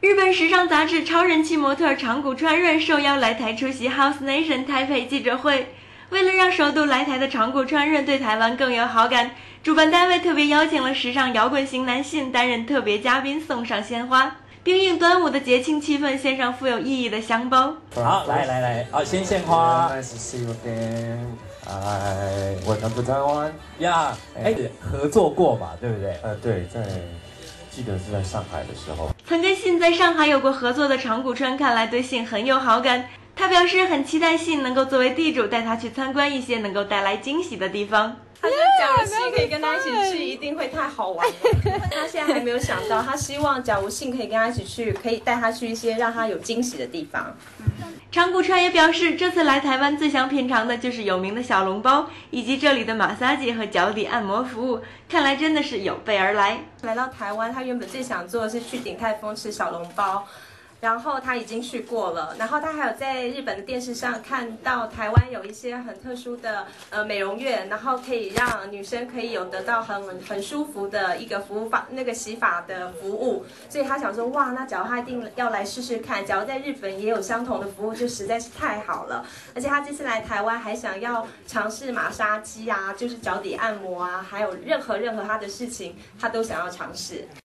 日本时尚杂志超人气模特长谷川润受邀来台出席 House Nation 台北记者会。为了让首度来台的长谷川润对台湾更有好感，主办单位特别邀请了时尚摇滚型男性担任特别嘉宾，送上鲜花，并应端午的节庆气氛献上富有意义的香包。 好，来，好，先献花。 Nice to see you again. Welcome to Taiwan. 呀，合作过嘛，对不对？ 对，记得是在上海的时候。 曾跟信在上海有过合作的长谷川，看来对信很有好感。他表示很期待信能够作为地主带他去参观一些能够带来惊喜的地方。 他觉得假如信可以跟他一起去，一定会太好玩了。他现在还没有想到，他希望假如信可以跟他一起去，可以带他去一些让他有惊喜的地方。 长谷川也表示，这次来台湾最想品尝的就是有名的小笼包，以及这里的马萨吉和脚底按摩服务。看来真的是有备而来。 来到台湾，他原本最想做的是去鼎泰丰吃小笼包。然后他已经去过了，然后他还有在日本的电视上看到台湾有一些很特殊的美容院，然后可以让女生可以有得到很舒服的一个洗发的服务，所以他想说哇，那假如他一定要来试试看，假如在日本也有相同的服务，就实在是太好了。而且他这次来台湾还想要尝试马杀鸡啊，就是脚底按摩啊，还有任何他的事情，他都想要尝试。